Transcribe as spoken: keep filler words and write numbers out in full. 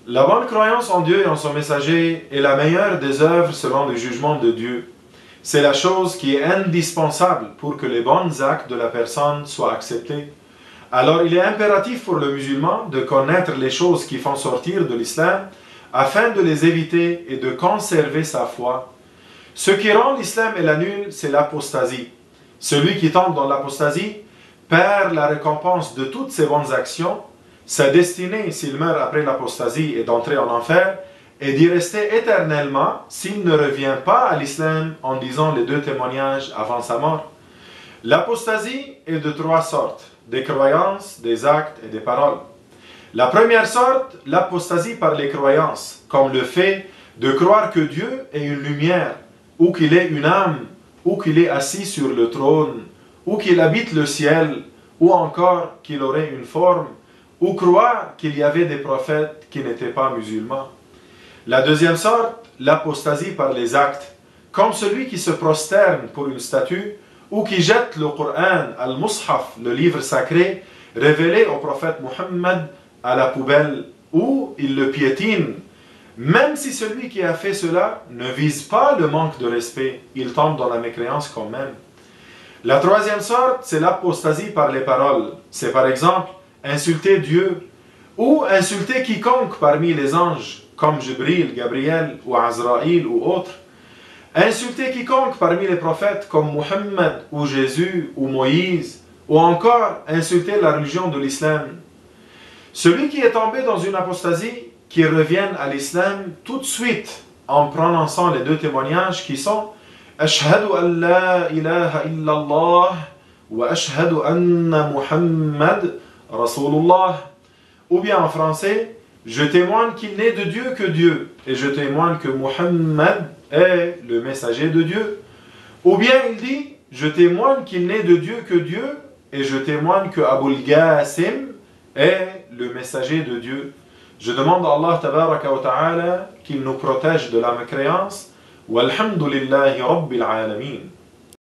La bonne croyance en Dieu et en son messager est la meilleure des œuvres selon le jugement de Dieu. C'est la chose qui est indispensable pour que les bons actes de la personne soient acceptés. Alors il est impératif pour le musulman de connaître les choses qui font sortir de l'islam afin de les éviter et de conserver sa foi. Ce qui rend l'islam et l'annule, c'est l'apostasie. Celui qui tombe dans l'apostasie perd la récompense de toutes ses bonnes actions. Sa destinée, s'il meurt après l'apostasie, est d'entrer en enfer et d'y rester éternellement s'il ne revient pas à l'islam en disant les deux témoignages avant sa mort. L'apostasie est de trois sortes, des croyances, des actes et des paroles. La première sorte, l'apostasie par les croyances, comme le fait de croire que Dieu est une lumière, ou qu'il est une âme, ou qu'il est assis sur le trône, ou qu'il habite le ciel, ou encore qu'il aurait une forme, ou croire qu'il y avait des prophètes qui n'étaient pas musulmans. La deuxième sorte, l'apostasie par les actes, comme celui qui se prosterne pour une statue, ou qui jette le Coran, al-Mushaf, le livre sacré, révélé au prophète Muhammad, à la poubelle, ou il le piétine. Même si celui qui a fait cela ne vise pas le manque de respect, il tombe dans la mécréance quand même. La troisième sorte, c'est l'apostasie par les paroles. C'est par exemple insulter Dieu ou insulter quiconque parmi les anges, comme Jibril, Gabriel ou Azraïl ou autres. Insulter quiconque parmi les prophètes comme Muhammad ou Jésus ou Moïse, ou encore insulter la religion de l'islam. Celui qui est tombé dans une apostasie, qui revienne à l'islam tout de suite en prononçant les deux témoignages qui sont Ashhadu an la ilaha illallah wa ashhadu anna Muhammad Rasulullah, ou bien en français, je témoigne qu'il n'est de Dieu que Dieu, et je témoigne que Muhammad est le messager de Dieu. Ou bien il dit, je témoigne qu'il n'est de Dieu que Dieu, et je témoigne que Abul Qasim est le messager de Dieu. Je demande à Allah tabaraka wa ta'ala qu'il nous protège de la mécréance. Walhamdulillahi rabbil alamin.